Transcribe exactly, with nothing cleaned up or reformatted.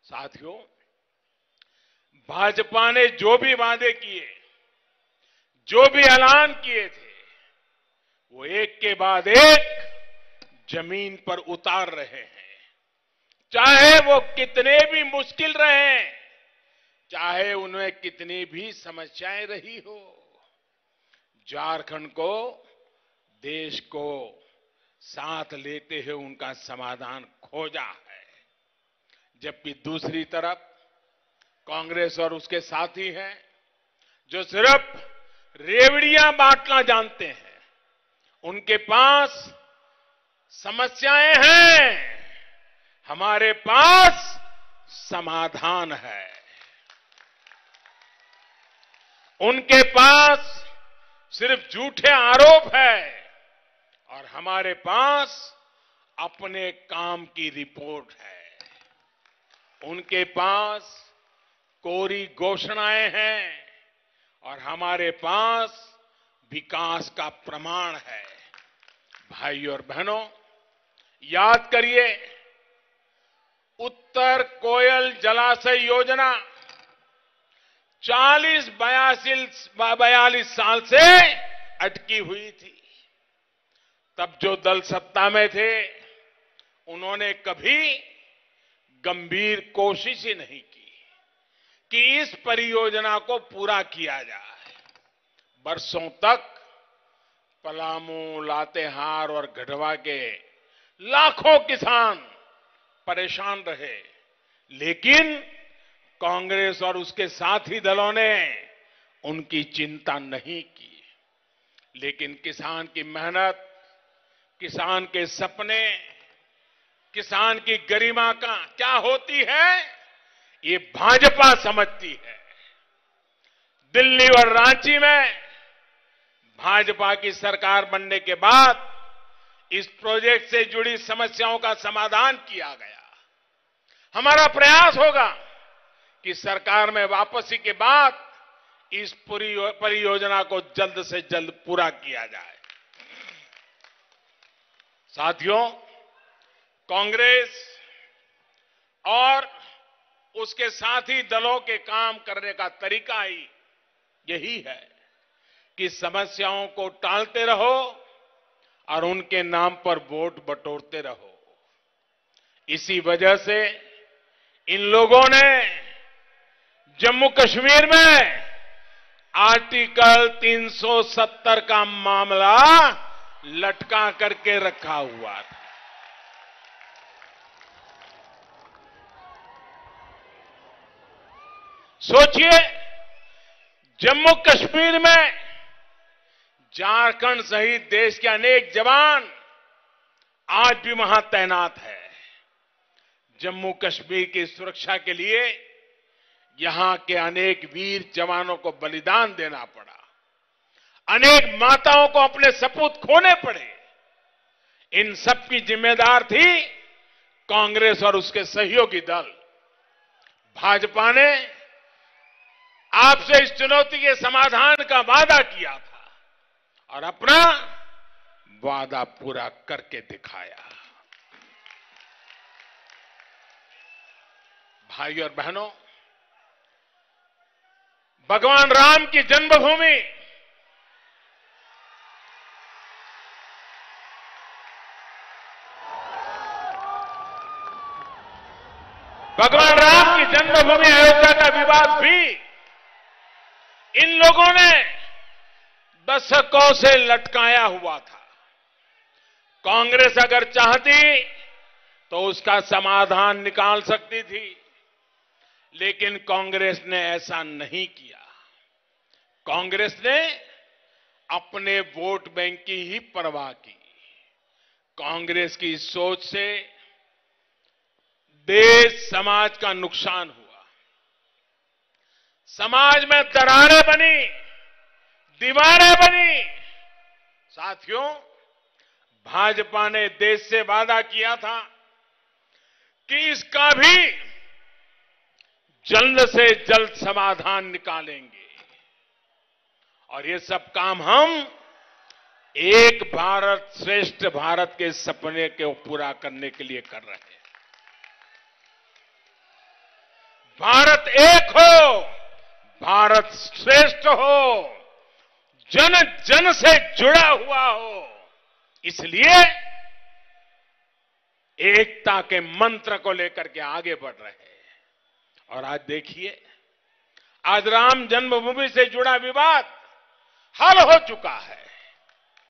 साथियों, भाजपा ने जो भी वादे किए, जो भी ऐलान किए थे, वो एक के बाद एक जमीन पर उतार रहे हैं। चाहे वो कितने भी मुश्किल रहे, चाहे उनमें कितनी भी समस्याएं रही हो, झारखंड को, देश को साथ लेते हुए उनका समाधान खोजा है। जबकि दूसरी तरफ कांग्रेस और उसके साथी हैं जो सिर्फ रेवड़ियां बांटना जानते हैं। उनके पास समस्याएं हैं, हमारे पास समाधान है। उनके पास सिर्फ झूठे आरोप है और हमारे पास अपने काम की रिपोर्ट है। उनके पास कोरी घोषणाएं हैं और हमारे पास विकास का प्रमाण है। भाइयों और बहनों, याद करिए, उत्तर कोयल जलाशय योजना चालीस बयालीस साल से अटकी हुई थी। तब जो दल सत्ता में थे, उन्होंने कभी गंभीर कोशिश ही नहीं की कि इस परियोजना को पूरा किया जाए। बरसों तक पलामू, लातेहार और गढ़वा के लाखों किसान परेशान रहे, लेकिन कांग्रेस और उसके साथी दलों ने उनकी चिंता नहीं की। लेकिन किसान की मेहनत, किसान के सपने, किसान की गरिमा का क्या होती है, ये भाजपा समझती है। दिल्ली और रांची में भाजपा की सरकार बनने के बाद इस प्रोजेक्ट से जुड़ी समस्याओं का समाधान किया गया। हमारा प्रयास होगा कि सरकार में वापसी के बाद इस पूरी परियोजना को जल्द से जल्द पूरा किया जाए। साथियों, कांग्रेस और उसके साथी दलों के काम करने का तरीका ही यही है कि समस्याओं को टालते रहो और उनके नाम पर वोट बटोरते रहो। इसी वजह से इन लोगों ने जम्मू कश्मीर में आर्टिकल तीन सौ सत्तर का मामला लटका करके रखा हुआ था। सोचिए, जम्मू कश्मीर में झारखंड सहित देश के अनेक जवान आज भी वहां तैनात है। जम्मू कश्मीर की सुरक्षा के लिए यहां के अनेक वीर जवानों को बलिदान देना पड़ा, अनेक माताओं को अपने सपूत खोने पड़े। इन सब की जिम्मेदार थी कांग्रेस और उसके सहयोगी दल। भाजपा ने आपसे इस चुनौती के समाधान का वादा किया था और अपना वादा पूरा करके दिखाया। भाइयों और बहनों, भगवान राम की जन्मभूमि भगवान राम की जन्मभूमि अयोध्या का विवाद भी इन लोगों ने दशकों से लटकाया हुआ था। कांग्रेस अगर चाहती तो उसका समाधान निकाल सकती थी, लेकिन कांग्रेस ने ऐसा नहीं किया। कांग्रेस ने अपने वोट बैंक की ही परवाह की। कांग्रेस की सोच से देश समाज का नुकसान हुआ। समाज में दरारें बनी, दीवारें बनी। साथियों, भाजपा ने देश से वादा किया था कि इसका भी जल्द से जल्द समाधान निकालेंगे और ये सब काम हम एक भारत श्रेष्ठ भारत के सपने को पूरा करने के लिए कर रहे हैं। भारत एक हो, भारत श्रेष्ठ हो, जन जन से जुड़ा हुआ हो। इसलिए एकता के मंत्र को लेकर के आगे बढ़ रहे हैं। और आज देखिए, आज राम जन्मभूमि से जुड़ा विवाद हल हो चुका है।